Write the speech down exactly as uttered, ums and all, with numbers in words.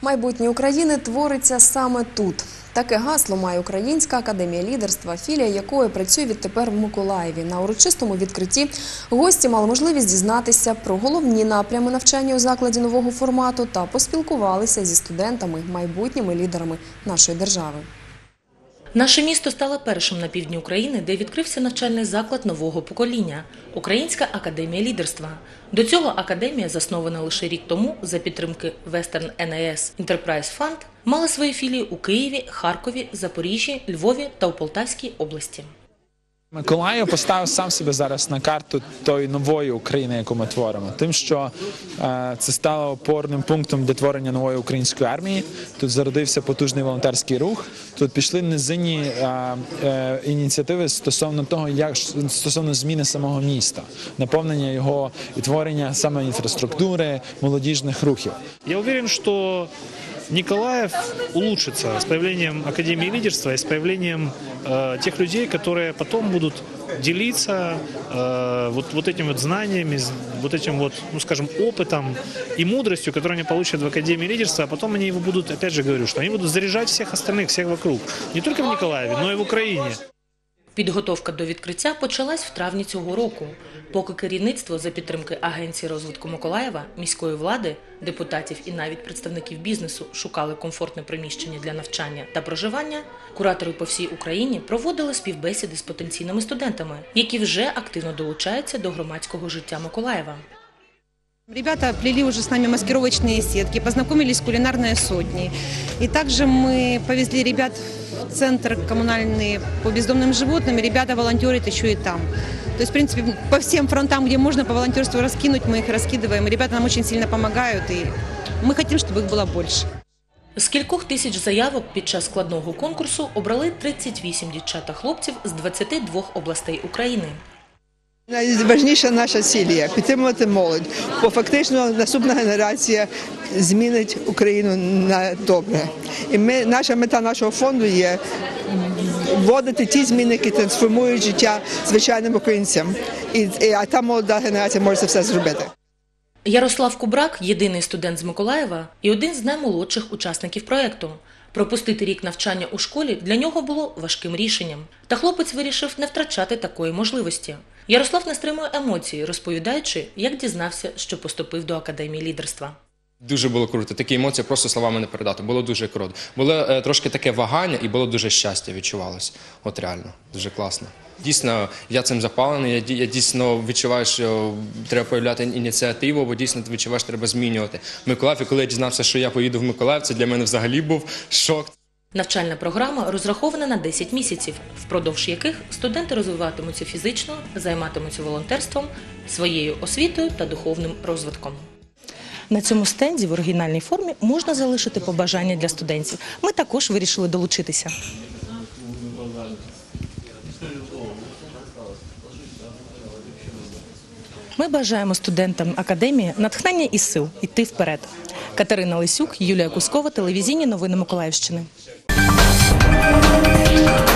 Майбутнє України твориться саме тут. Таке гасло має Українська академія лідерства, філія якої працює відтепер в Миколаєві. На урочистому відкритті гості мали можливість дізнатися про головні напрями навчання у закладі нового формату та поспілкувалися зі студентами, майбутніми лідерами нашої держави. Наше місто стало першим на півдні України, де відкрився навчальний заклад нового покоління – Українська академія лідерства. До цього академія, заснована лише рік тому за підтримки Western ен ей ес Enterprise Fund, мала свої філії у Києві, Харкові, Запоріжжі, Львові та у Полтавській області. Миколаїв поставив сам себе зараз на карту тої нової України, яку ми творимо. Тим, що е, це стало опорним пунктом для творення нової української армії. Тут зародився потужний волонтерський рух. Тут пішли низинні е, е, ініціативи стосовно того, як стосовно зміни самого міста, наповнення його і творення саме інфраструктури, молодіжних рухів. Я уверен, що Николаев улучшится с появлением Академии лидерства и с появлением э, тех людей, которые потом будут делиться э, вот, вот этими вот знаниями, вот этим вот, ну скажем, опытом и мудростью, которую они получат в Академии лидерства, а потом они его будут, опять же говорю, что они будут заряжать всех остальных, всех вокруг. Не только в Николаеве, но и в Украине. Підготовка до відкриття почалась в травні цього року, поки керівництво за підтримки Агенції розвитку Миколаєва, міської влади, депутатів і навіть представників бізнесу шукали комфортне приміщення для навчання та проживання, куратори по всій Україні проводили співбесіди з потенційними студентами, які вже активно долучаються до громадського життя Миколаєва. Ребята плели уже с нами маскировочные сетки, познакомились с кулинарной сотней. И также мы повезли ребят в центр коммунальный по бездомным животным, и ребята волонтерят еще и там. То есть, в принципе, по всем фронтам, где можно по волонтерству раскинуть, мы их раскидываем. И ребята нам очень сильно помогают, и мы хотим, чтобы их было больше. З кількох тисяч заявок під час складного конкурсу обрали тридцять вісім дівчат та хлопців з двадцяти двох областей України. Найважніша наша ціль – підтримувати молодь, бо фактично наступна генерація змінить Україну на добре. І ми, наша мета нашого фонду є вводити ті зміни, які трансформують життя звичайним українцям. І, і, а та молода генерація може це все зробити. Ярослав Кубрак – єдиний студент з Миколаєва і один з наймолодших учасників проєкту. Пропустити рік навчання у школі для нього було важким рішенням. Та хлопець вирішив не втрачати такої можливості. Ярослав не стримує емоцій, розповідаючи, як дізнався, що поступив до Академії лідерства. Дуже було круто. Такі емоції просто словами не передати. Було дуже круто. Було е, трошки таке вагання і було дуже щастя відчувалося. От реально. Дуже класно. Дійсно, я цим запалений. Я, я дійсно відчуваю, що треба проявляти ініціативу, бо дійсно відчуваєш, що треба змінювати. Миколаїв, і коли я дізнався, що я поїду в Миколаїв, це для мене взагалі був шок. Навчальна програма розрахована на десять місяців, впродовж яких студенти розвиватимуться фізично, займатимуться волонтерством, своєю освітою та духовним розвитком. На цьому стенді в оригінальній формі можна залишити побажання для студентів. Ми також вирішили долучитися. Ми бажаємо студентам Академії натхнення і сил йти вперед. Катерина Лисюк, Юлія Кускова, телевізійні новини Миколаївщини.